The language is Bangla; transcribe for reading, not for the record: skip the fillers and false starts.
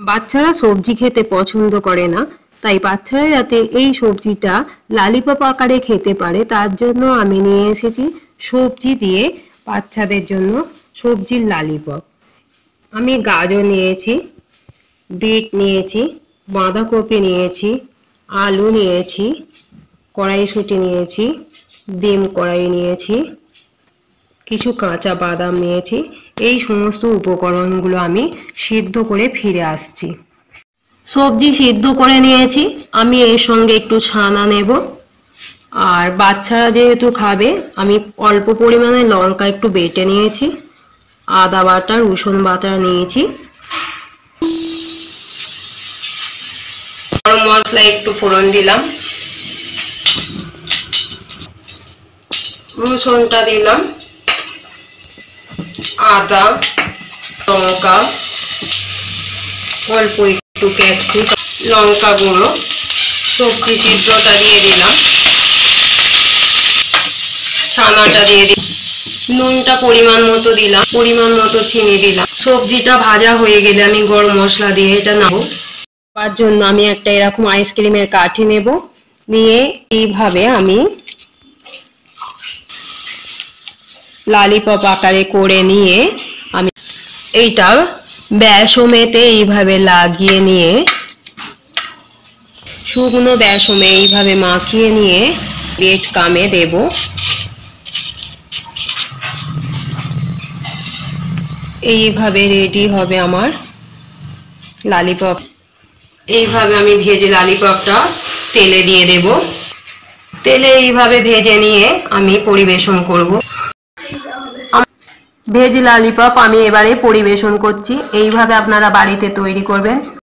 বাচ্চারা সবজি খেতে পছন্দ করে না, তাই বাচ্চারা যাতে এই সবজিটা লালিপপ আকারে খেতে পারে তার জন্য আমি নিয়ে এসেছি সবজি দিয়ে বাচ্চাদের জন্য সবজির লালিপপ। আমি গাজর নিয়েছি, বিট নিয়েছি, বাঁধাকপি নিয়েছি, আলু নিয়েছি, কড়াইশুঁটি নিয়েছি, ডিম কড়াই নিয়েছি, কিছু কাঁচা বাদাম নিয়েছি। এই সমস্ত উপকরণগুলো আমি সিদ্ধ করে ফিরে আসছি। সবজি সিদ্ধ করে নিয়েছি, আমি এর সঙ্গে একটু ছানা নেব। আর বাচ্চারা যেহেতু খাবে আমি অল্প পরিমাণে লঙ্কা একটু বেটে নিয়েছি, আদা বাটা রসুন বাটা নিয়েছি, গরম মশলা একটু ফোড়ন দিলাম, রসুনটা দিলাম, আদা, লঙ্কা, অল্প একটু ক্যাপসিকাম, লঙ্কা গুঁড়ো, সবজি সিদ্ধটা দিয়ে দিলাম, ছানাটা দিয়ে দিলাম, নুনটা পরিমাণ মতো দিলাম, পরিমাণ মতো চিনি দিলাম। সবজিটা ভাজা হয়ে গেলে আমি গরম মশলা দিয়ে এটা নাড়ব। তার জন্য আমি একটা এরকম আইসক্রিমের কাঠি নেব, নিয়ে এইভাবে আমি লালিপপ আকারে করে নিয়ে আমি এইটা বেসমেতে এইভাবে লাগিয়ে নিয়ে শুকনো বেসমে এইভাবে মাখিয়ে নিয়ে ব্রেড কামে দেব। এইভাবে রেডি হবে আমার লালিপপ। এইভাবে আমি ভেজে লালিপপটা তেলে দিয়ে দেব। তেলে এইভাবে ভেজে নিয়ে আমি পরিবেশন করব। ভেজ লালিপপ আমি এবারে পরিবেশন করছি। এইভাবে আপনারা বাড়িতে তৈরি করবেন।